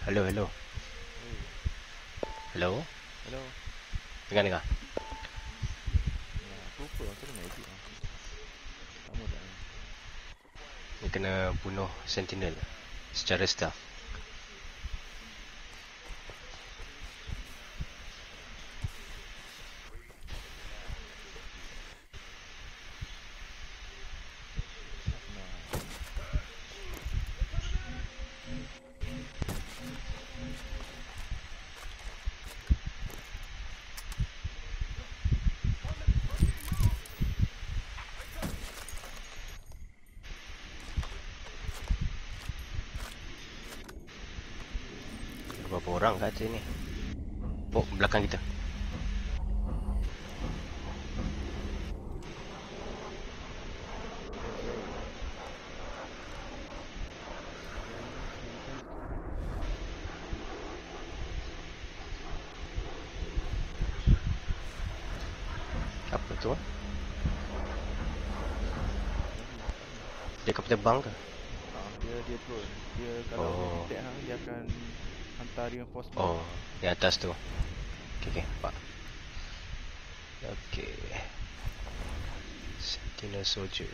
Hello, hello. Oi, Hello. hello. Dengar. Nah, aku apa? Aku dengar edit lah. Lama tak ni? Dia kena bunuh Sentinel secara stealth. Nah, Ada berapa orang kat atas ni? Oh, belakang kita. okay. Guys, medical. Apa tu? Lagi, tak ni. Dia kat terbang ke? Dia drone. Dia kalau dia Oh. detect hang, dia akan hantar reinforcement. Oh, di atas tu. Okay, nampak. Okay. Sentinel soldier.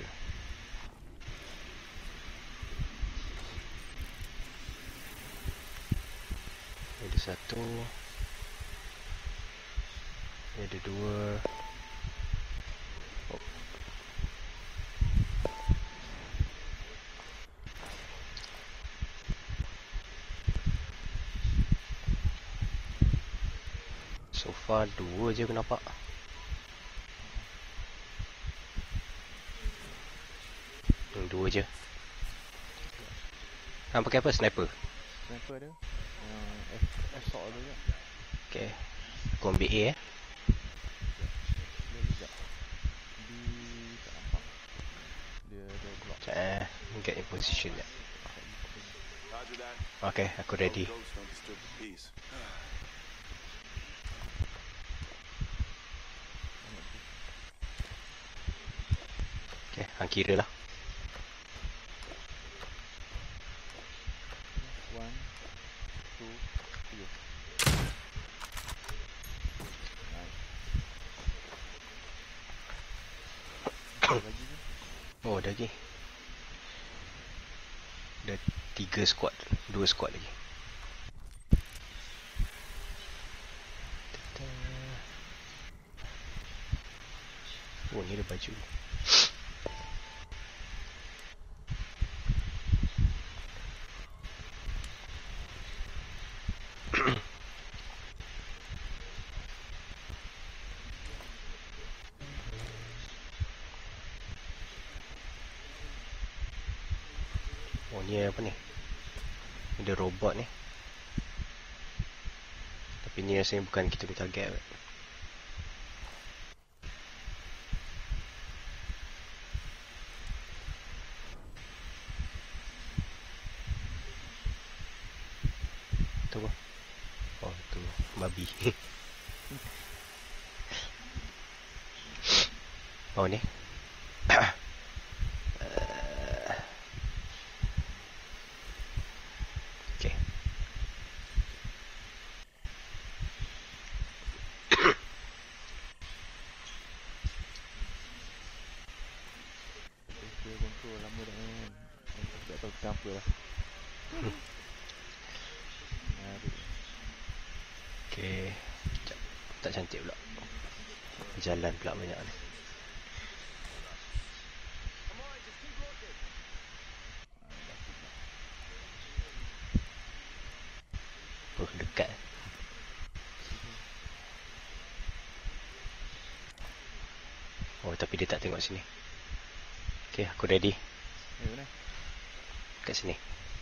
Ada satu. Ada dua. Oh. So far dua je aku nampak. Dua je. Hang pakai apa? Sniper? Sniper dia. Yang assault tu je. Okay. Aku ambil A eh. Sekejap. Boleh sekejap. B tak nampak. Dia ada block. Sekejap eh. Get in position je. Kat Eastern. Roger that. Okay, aku ready. Ghosts don't disturb the peace. Banyak tu. Okay, hang kira lah. Okay. 1, 2, 3. Nice. Ada lagi ke? Oh, dah lagi. Dah 3 squad. 2 squad lagi. Oh, ni ada baju. Oh, ni apa ni? Ada robot ni. Tapi ni rasanya bukan kita punya target. Tu apa? Oh, tu babi. Oh, ni. Okay. Player control lama dah main. Aku tak tahu kenapa lah. Menarik. Okay. Sekejap. Tak cantik pula. Jalan pula banyak ni. Batu pula. Oh, dekat. Sini. Oh, tapi dia tak tengok sini. Okay, aku ready. Mana? Kat sini.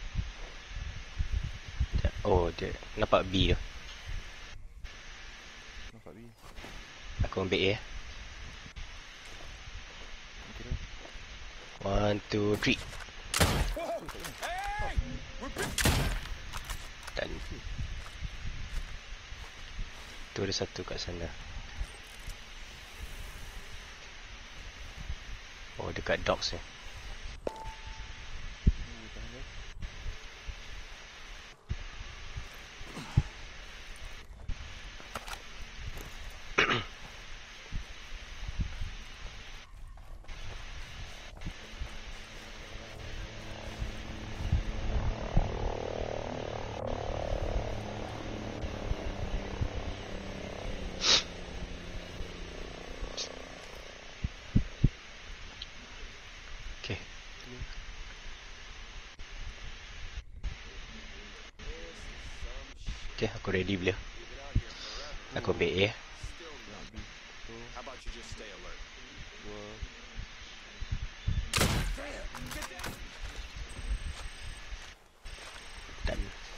Sekejap. Oh, dia nampak B tu. Nampak B. Aku ambil A. Ni kira. 1, 2, 3. Dan tu ada satu kat sana. Oh, dekat docks ni. Tahan guys. aku ready bila. Aku ambil A. Tengok B. So, How about you just stay alert? gua Dan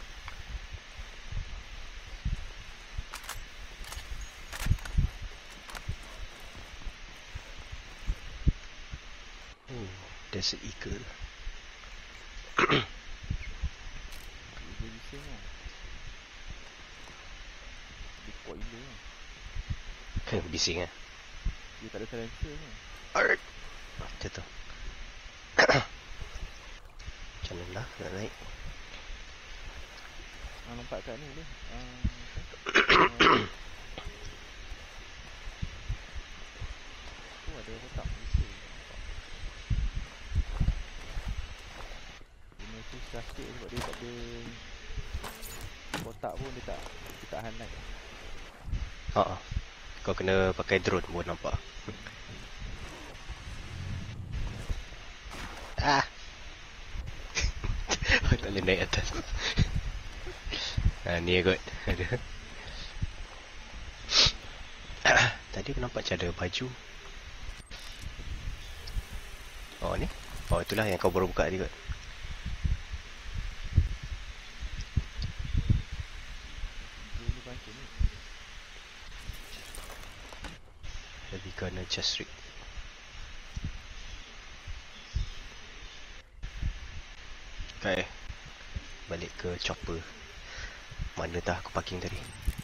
Desert Eagle. dia bising lah. Dia kuat gila lah. Bising lah. Dia tak ada silencer kan. Alright. Macam tu. Macam mana lah nak naik? Nampak kat ni boleh. Ada kotak bisa. Dia mesti plastik sebab dia tak ada kotak pun dia tak highlight. Haa. Kau kena pakai drone pun nampak. Ah. Tak boleh naik atas. Ni kot. Ada. Tadi aku nampak macam ada baju. Oh ni. Oh itulah yang kau baru buka tadi kot. Dulu baca ni. Lebih kena chest rig. Okay. Balik ke chopper. Mana dah aku parking tadi.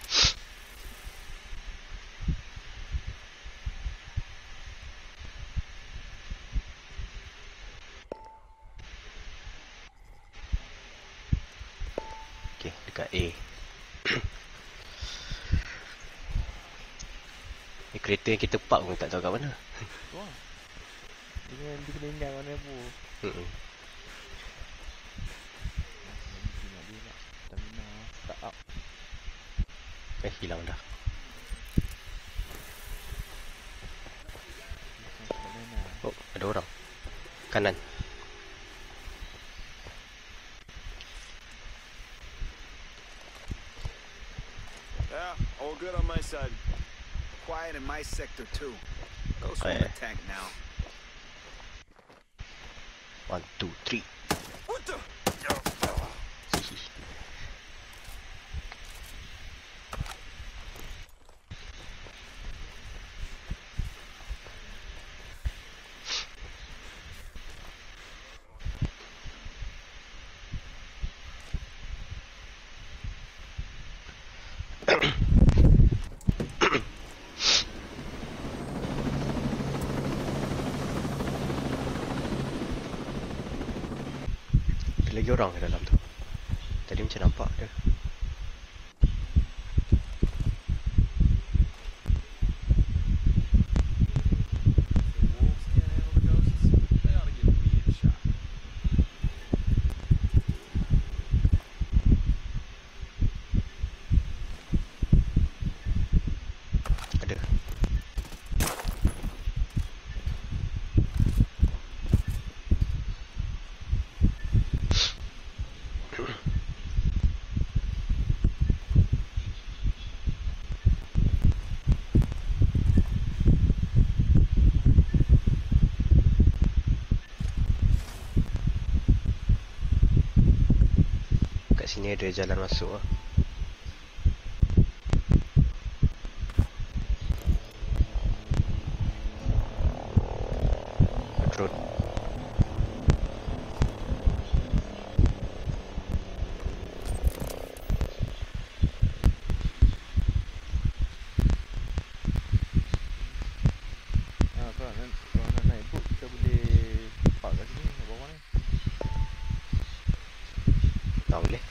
Okay, dekat A. Ni kereta yang kita park pun tak tahu kat mana. Wah. Dia kena ingat mana pun. Hilang dah. Oh, ada orang. Kanan. Yeah, all good on my side. Quiet in my sector too. Ghost Oh, won't yeah. attack now. 1, 2, 3. What the? Ada lagi orang ke dalam tu. Tadi macam nampak dia. The wolves can't handle the ghosts. They ought to give me a shot. Ada. Kat sini ada jalan masuk lah. Drone. Kalau nak naik boat kita boleh park kat sini kat bawah ni. Tak boleh.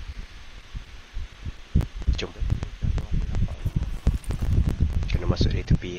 Jom. Macam orang boleh nampak. Kena masuk dari tepi.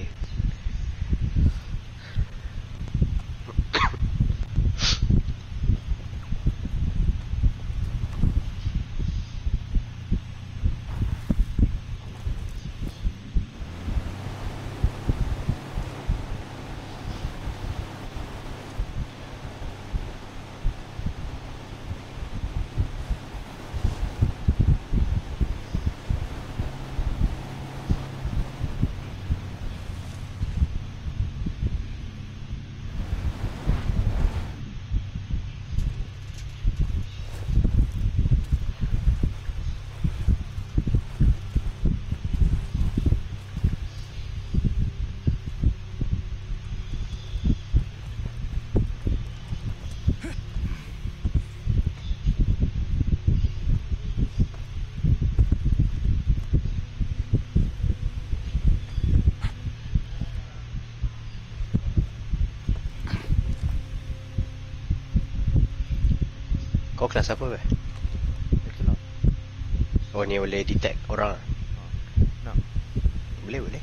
Kau kelas apa weh? Bachelor. Oh ni boleh detect orang. Nak. Boleh.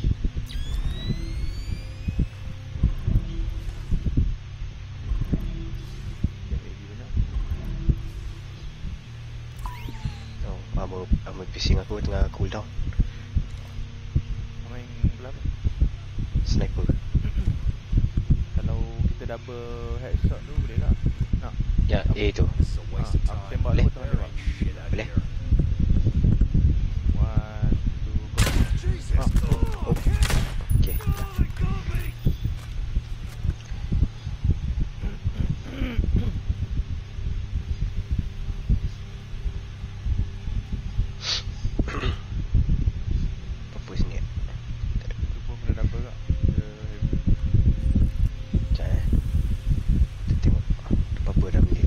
Dia heavy banyak. Oh, armor piercing aku tengah cooldown. Main belah apa? Sniper. Kalau kita double headshot tu boleh tak? Nak. Ya, A tu. This is a waste of Aku time. tembak Boleh. dulu tengah There tembak. ain't shit out Boleh. here. 1, 2, go. Oh. Okay. Apa sini? Tu pun kena double tak? Dia heavy. Sekejap Kita tengok apa dah beli.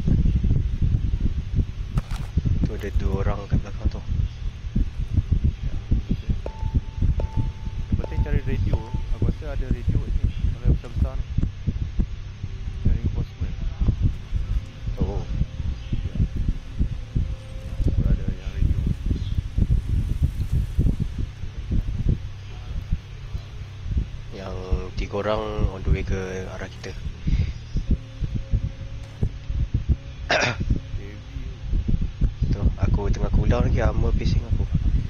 Tu ada 2 orang kat belakang tu. Ya, betul. Yang penting cari radio. Aku rasa ada radio kat sini. Kalau yang besar-besar ni. Yang reinforcement. Oh. Ya. Aku ada yang radio. Yang 3 orang on the way ke arah kita. Heavy. Tu aku tengah cooldown lagi armor piercing aku.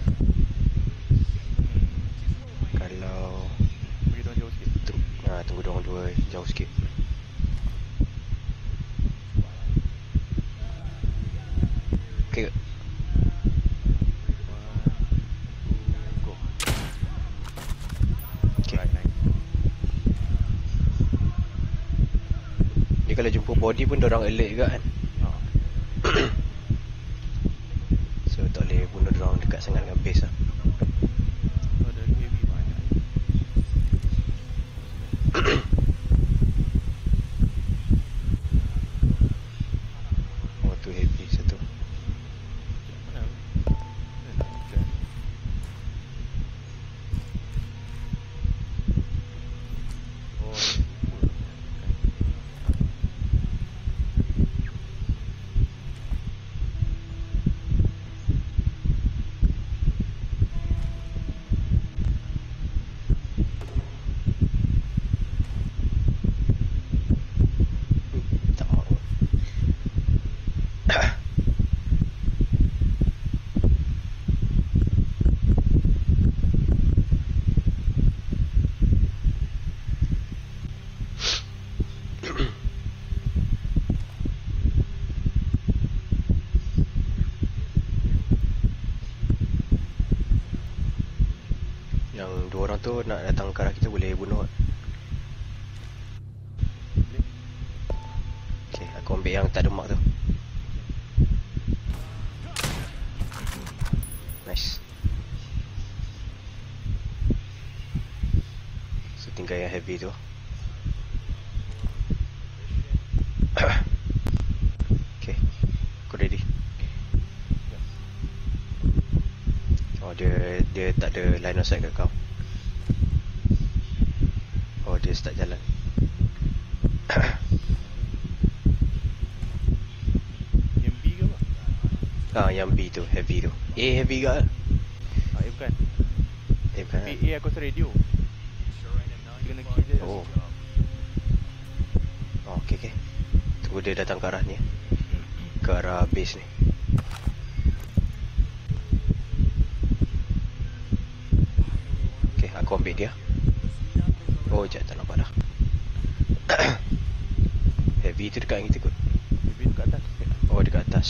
Kalau Bagi diorang jauh sikit. tunggu diorang 2 jauh sikit. Okay. 1, 2, go. Okay. Right, nice. Dia kalau jumpa body pun diorang alert juga kan. Ha. So tak boleh bunuh diorang dekat sangat dengan base lah. Tu ada heavy banyak. Oh tu heavy satu. Mana? Mana nak ikan? Oh, ni lupa ikan. Tak mau. Yang 2 orang tu nak datang ke arah kita boleh bunuh. Boleh? Okay, aku ambil yang tak ada mark tu. Nice. So tinggal yang heavy tu. Okay, aku ready. Oh dia tak ada line of sight kat kau. Oh dia start jalan. Yang B ke apa? Yang B tu, heavy tu. A heavy ke? Ah, bukan. Bukan. B, A aku rasa radio. Sure ain't a Dia kena 9 to kill dia. 5 Oh. job. Oh, okay. Tunggu dia datang ke arah ni. Ke arah base ni. Okay, aku ambil dia. Oh, sekejap tak nampak dah. Heavy tu dekat dengan kita kot. Heavy tu kat atas sikit. Oh, dekat atas.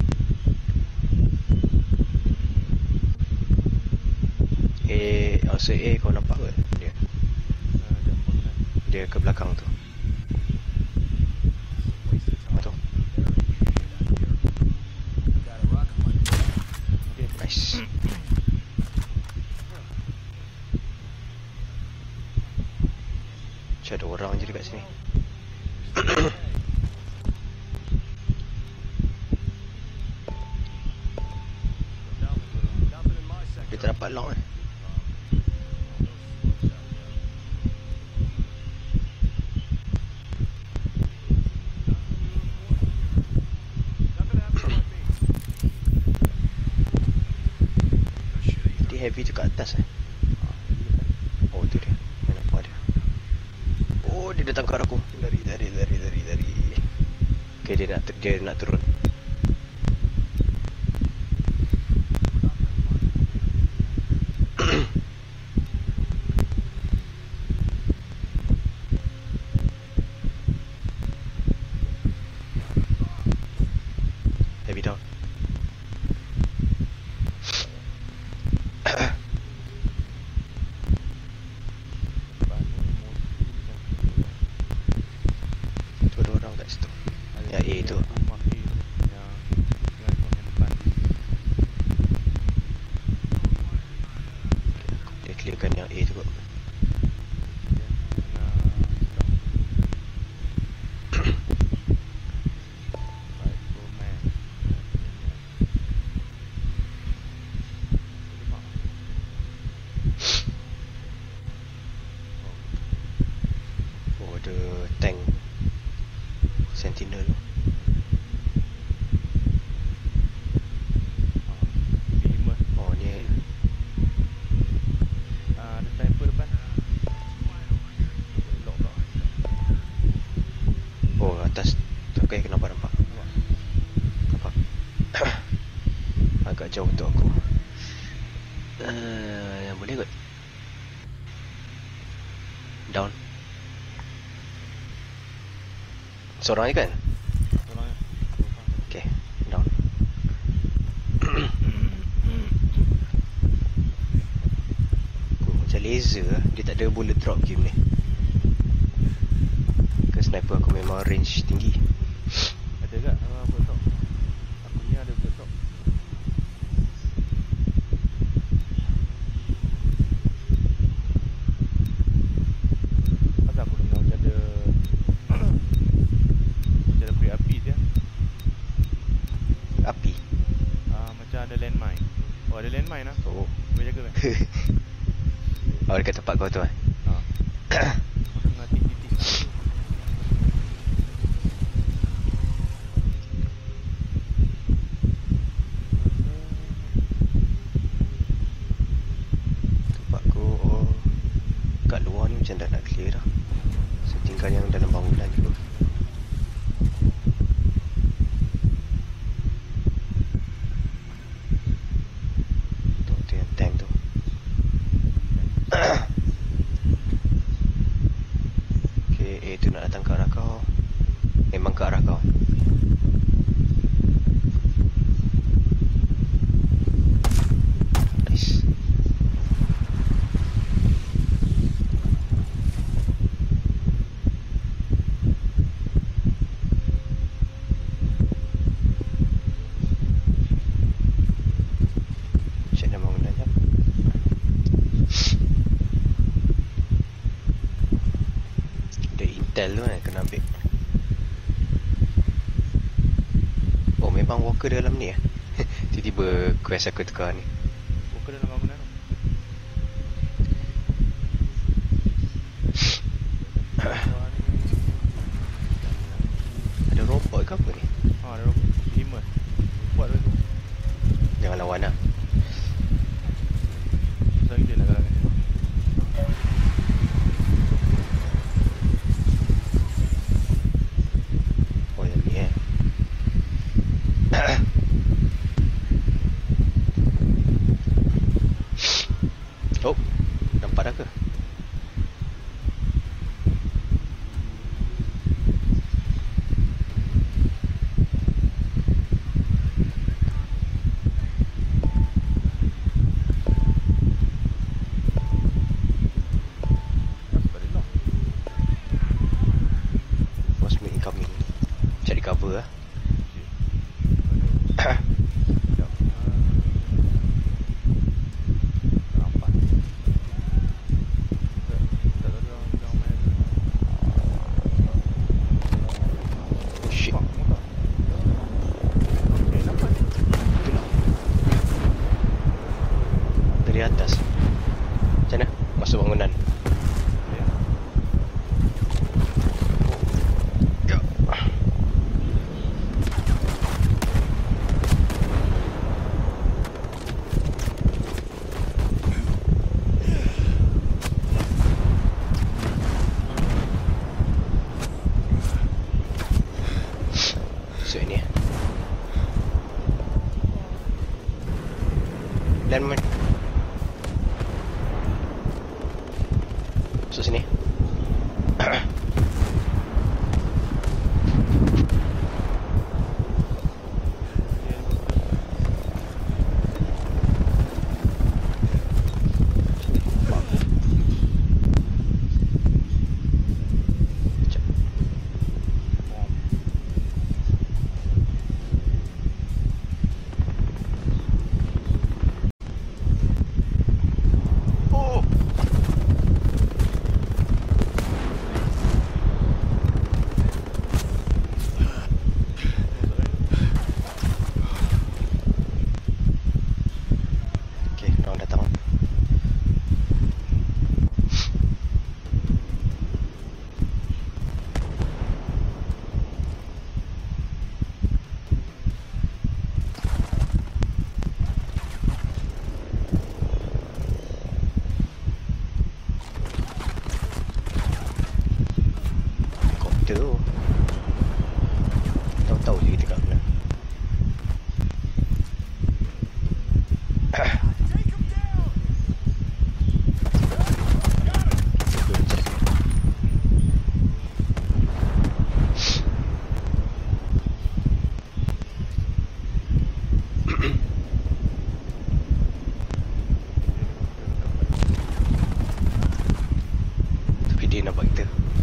Maksud A kau nampak ke? Dia Sekejap, aku nak. Dia ke belakang tu. Tu. Got a rock on my Okay. Nice. Macam ada orang je dekat sini. Dia tak dapat lock kan? UAV tu kat atas Oh tu dia. Saya nampak dia. Oh dia datang ke arah aku. Lari. Okay dia nak turun. Heavy down. Tu ada orang kat situ. Ya A tu. Rumah A tu yang dengan kau yang depan. Dia clearkan yang A tu kot. Oh ada tank Sentinel tu. Oh ni ada sniper depan. Oh atas tu. Okay nampak. Nampak. Agak jauh untuk aku. Yang boleh kot. Down. Seorang je kan? Orangnya. Okay, down. Macam laser lah. Dia tak ada bullet drop game ni. Ke sniper aku memang range tinggi. Ada tak bullet drop? Aku ni ada bullet drop. Pasal aku dengar macam ada macam ada peri api dia. Api. Macam ada landmine. Oh ada landmine lah. Oh. Boleh jaga kan? Oh dekat tempat kau tu kan? Aku dengar titik-titik. Tempat aku kat luar ni macam dah nak clear dah. So tinggal yang dalam bangunan tu. Tu yang tank tu. Okay, A tu nak datang ke arah kau. Memang ke arah kau. Nice. Check dalam bangunan jap. Ada intel tu kan kena ambil. Oh memang walker dalam ni eh. Tiba-tiba quest aku tukar ni. Buka dalam bangunan tu. Ada robot ke apa ni? Ada robot. Behemoth. Kuat tu. Jangan lawan lah. Susah gila nak kalahkan dia. Oh yang ni eh. Oh, nampak dah ke? Sebab dia lock. Cosmic incoming. Cari cover lah. Sekejap. Tak nampak. Tak tahu dia orang main. Shit. Nampak. Okay, nampak ni. Itulah. Dari atas. Macam mana? Masuk bangunan. Okay. Ya. masuk sini. Tahu je kita kat mana. Tapi dia nampak kita.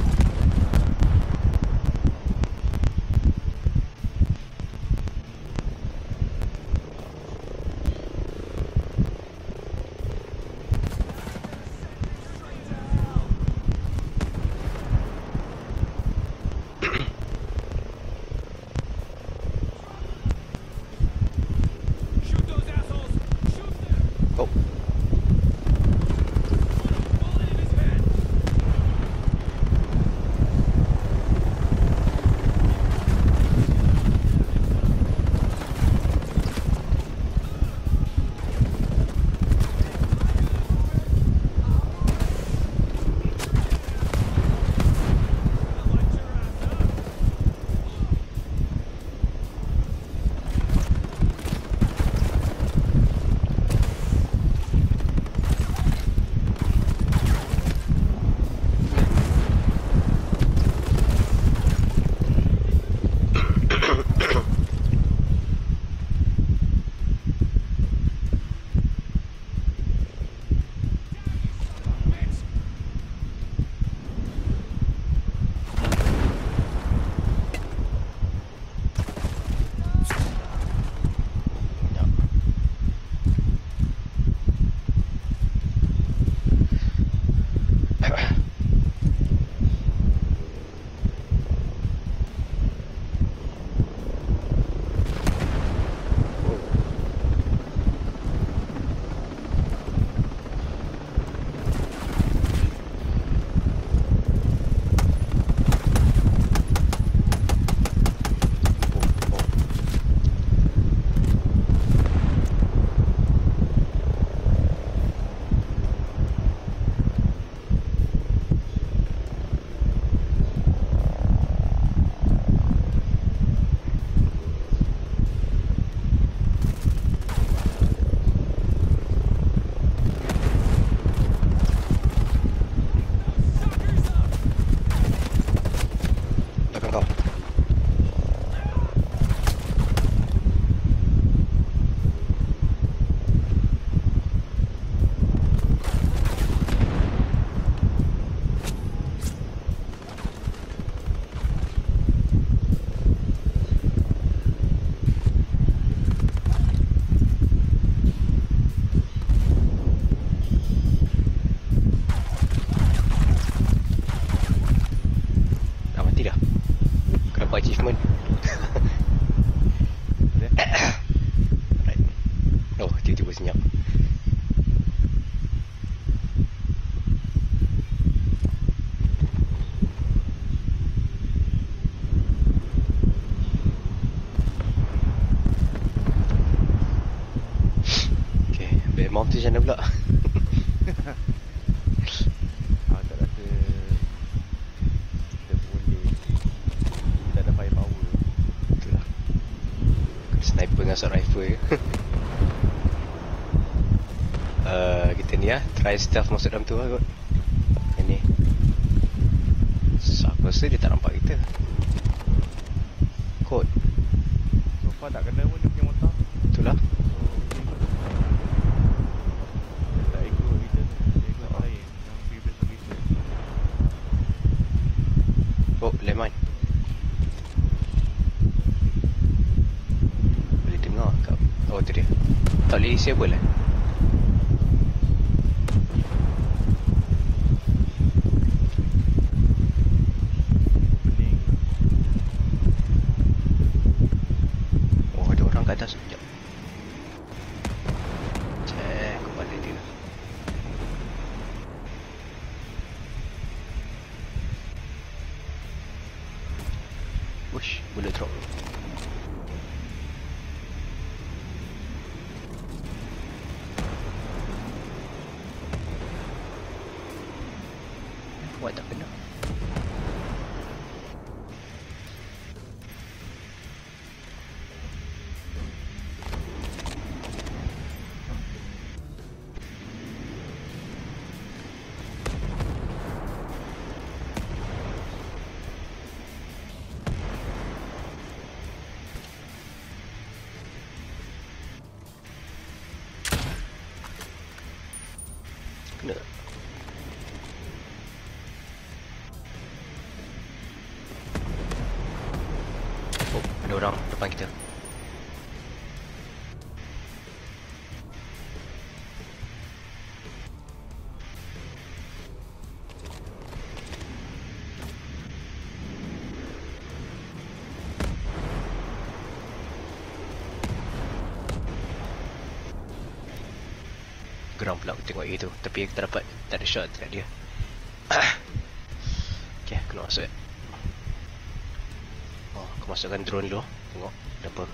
Achievement. Alright. Oh, tiba-tiba senyap. Okay, Batmom tu macam mana pula? Tak rasa kita boleh. Kita ada firepower. Itulah. Sniper dengan assault rifle je. Kita ni lah, try stealth masuk dalam tu lah kot. Yang ni Aku rasa dia tak nampak kita. Kot. So far tak kena pun dia punya motor. Itulah. So okay kot. Dia tak ikut kita tu. Dia ikut lain yang previous kita. Oh, landmine. Boleh dengar kat. Oh, tu dia. Tak boleh disable lah. Pening. Oh, ada orang kat atas. Sekejap. Cek kepala dia. Wush, bullet drop. Wah, tak kena. Kena. Oh, ada orang depan kita. Geram pula aku tengok gitu. Tapi aku tak dapat. Tak ada shot dekat dia. Okay, kena masuk. Oh, aku masukkan drone dulu. Tengok ada apa.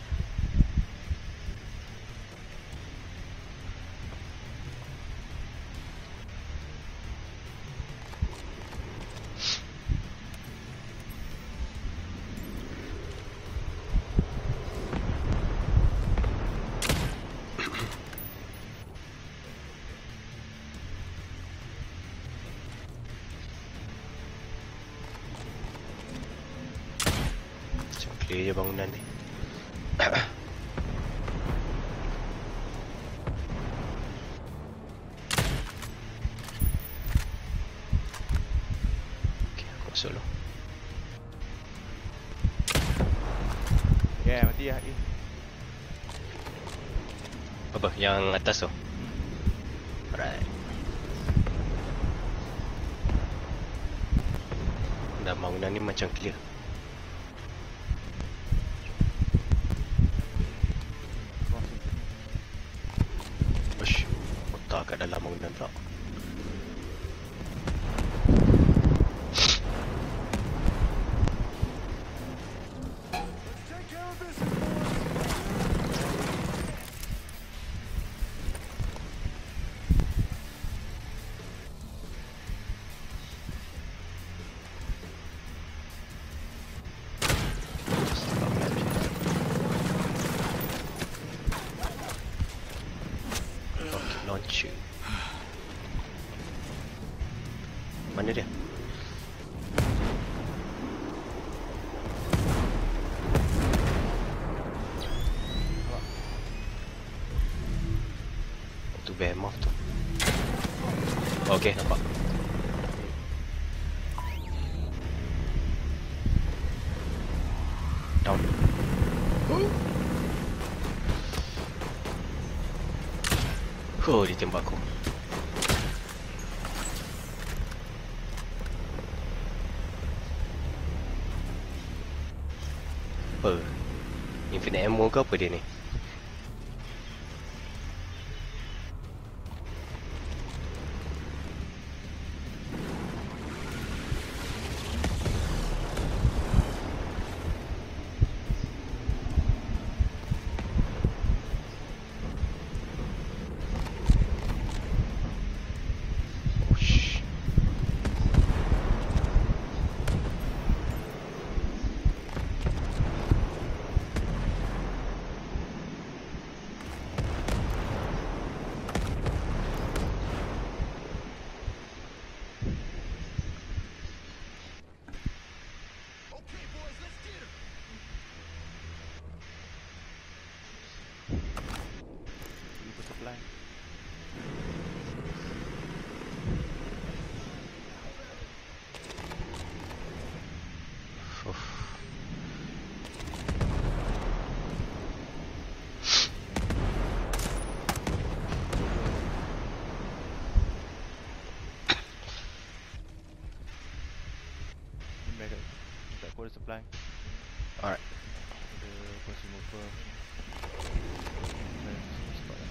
Clear je bangunan ni. Okay, aku masuk dulu. Yeah, mati lah. Apa? Yang atas tu? Alright. Dan bangunan ni macam clear. Ush, otak kat dalam bangunan pula. Launcher. Mana dia? Tu behemoth tu. Okay, nampak. Down. Oh, dia tembak aku. Apa? Infinite ammo ke apa dia ni? water supply. Alright. Ada consumable. Dan semua spot lah.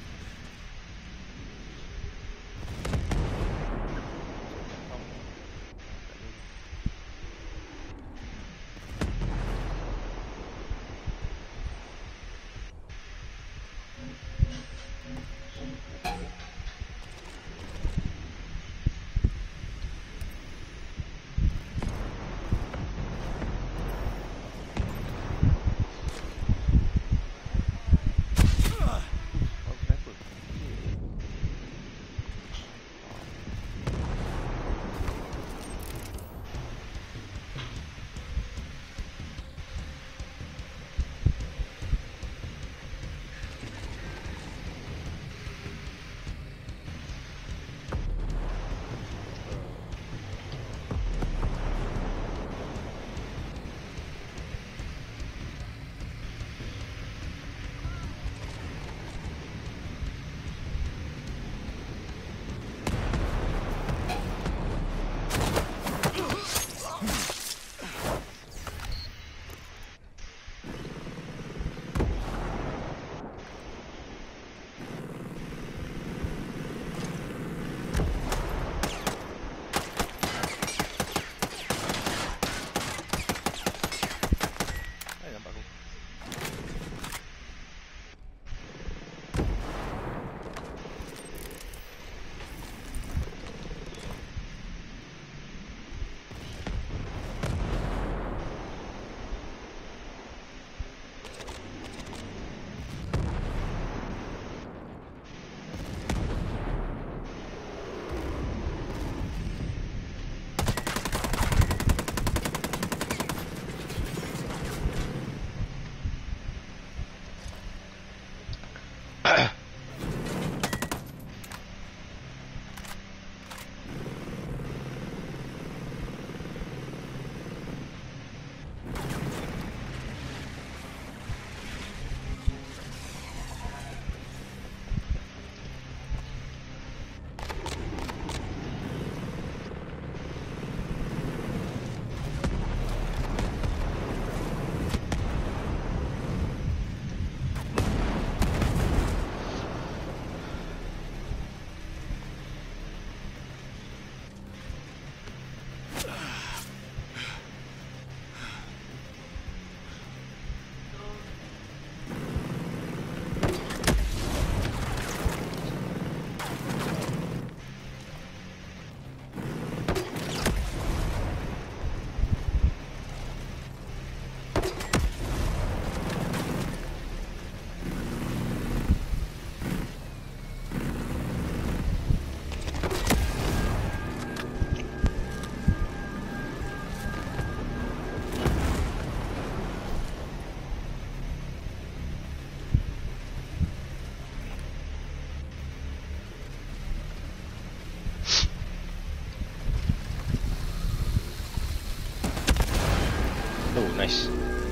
Oh, nice.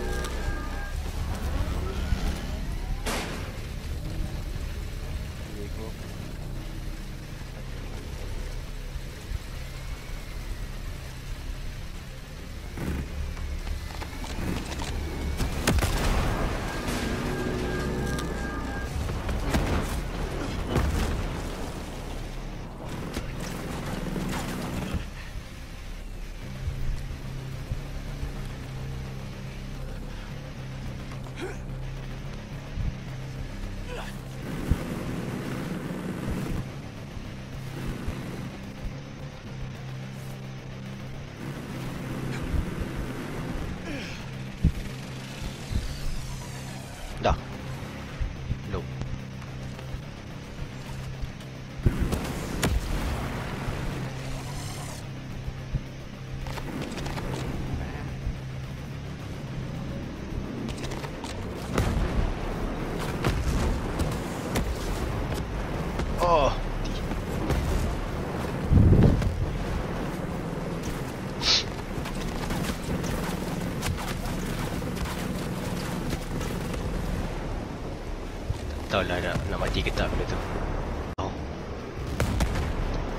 Lego. Dah. Belum. Oh. Tak tahulah nak mati ke tak benda tu. Oh.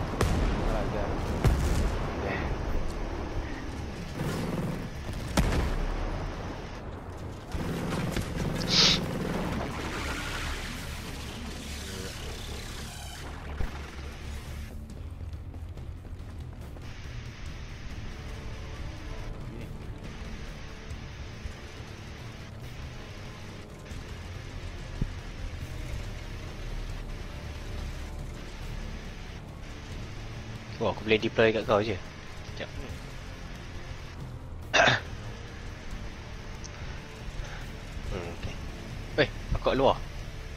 Ajar. Eh. Oh, aku boleh deploy kat kau je. Sekejap. Okay. Weh, aku kat luar.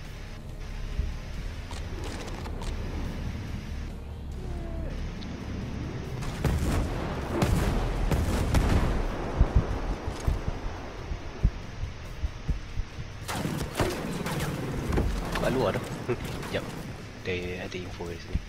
Kat luar tu. Sekejap. Ada info di sini.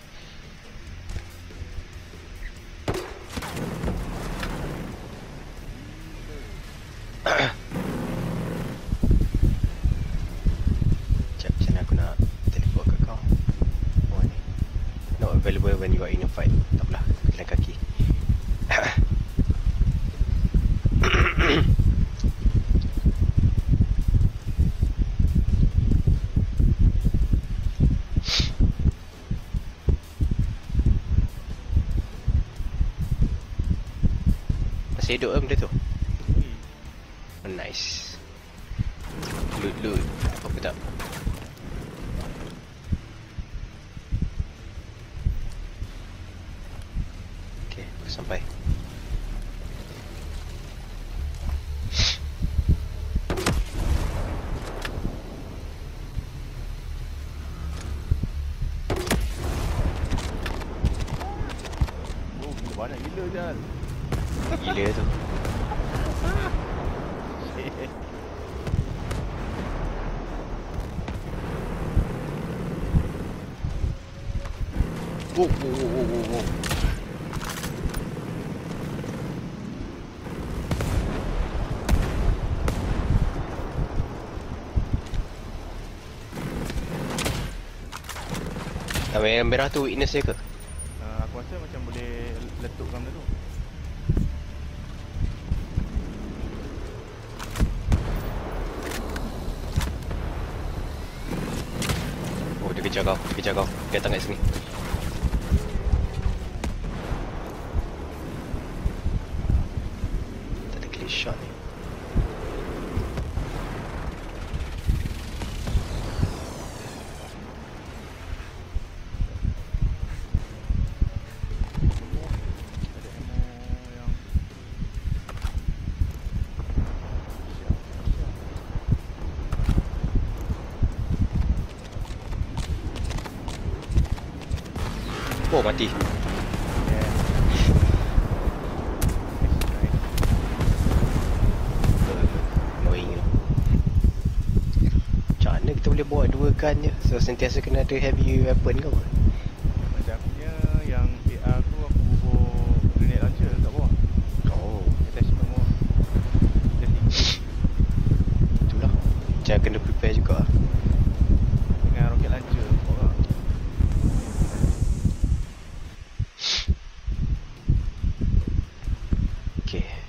Sekejap, macam mana aku nak teleport kat kau? Oh ni. Not available when you are in a fight. Tak apalah, jalan kaki. Masih hidup ke benda tu? Oh, nice. Loot. Apa tak? Okay, aku sampai. Oh, banyak gila Jal. Gila tu. Oh. Yang merah tu weakness dia ke? Aku rasa macam boleh letupkan benda tu. Oh, dia kejar kau. Dia datang kat sini. Tak ada clear shot ni. Ada ammo yang siap. Oh, mati. Yeah. Nice. Annoying tu. Macam mana kita boleh bawa dua gun je? So sentiasa kena ada heavy weapon ke apa? Macam aku punya yang AR tu aku bubuh grenade launcher kat bawah. Oh, Attachment bawah. Dia tinggi itulah. Macam kena prepare juga. dengan rocket launcher. Nampak tak? Okay.